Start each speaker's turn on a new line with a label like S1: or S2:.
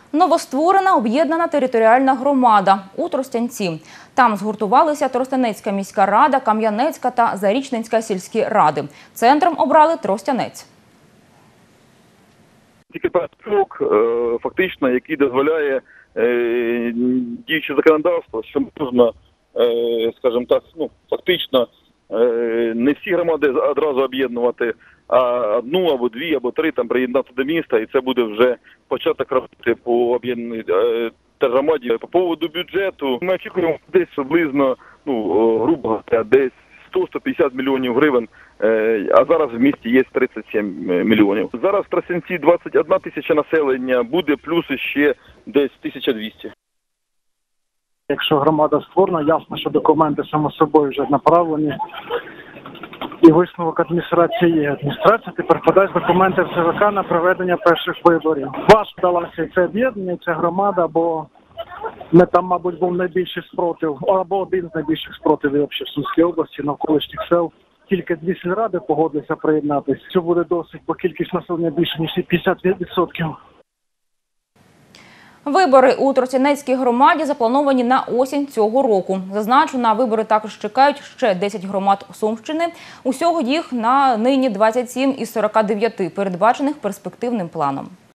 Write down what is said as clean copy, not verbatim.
S1: Новостворена об'єднана територіальна громада у Тростянці. Там згуртувалися Тростянецька міська рада, Кам'янецька та Зарічненська сільські ради. Центром обрали Тростянець.
S2: Тільки крок, фактично, який дозволяє діюче законодавство, що можна, скажімо так, фактично не всі громади одразу об'єднувати, а одну, або дві, або три там приєднати до міста, і це буде вже початок роботи по об'єднаній громаді. По поводу бюджету ми очікуємо десь приблизно, грубо говоря, десь 100-150 мільйонів гривень, а зараз в місті є 37 мільйонів. Зараз в Тростянці 21 тисяча населення, буде плюс ще десь 1200.
S3: Якщо громада створена, ясно, що документи само собою вже направлені. І висновок адміністрації є. Адміністрація тепер подасть документи в ЦВК на проведення перших виборів. Важко далося це об'єднання, ця громада, бо ми там, мабуть, був найбільший спротив, або один з найбільших спротивів в Сумській області, навколишніх сел. Тільки дві сільради погодилися приєднатися. Це буде досить, бо кількість населення більше, ніж 50%.
S1: Вибори у Тростянецькій громаді заплановані на осінь цього року. Зазначу, на вибори також чекають ще 10 громад Сумщини. Усього їх на нині 27 із 49, передбачених перспективним планом.